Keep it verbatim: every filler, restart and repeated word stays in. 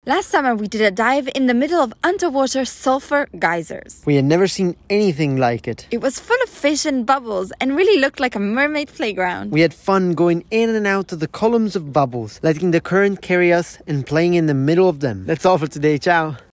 Last summer, we did a dive in the middle of underwater sulfur geysers. We had never seen anything like it. It was full of fish and bubbles and really looked like a mermaid playground. We had fun going in and out of the columns of bubbles, letting the current carry us and playing in the middle of them. That's all for today. Ciao.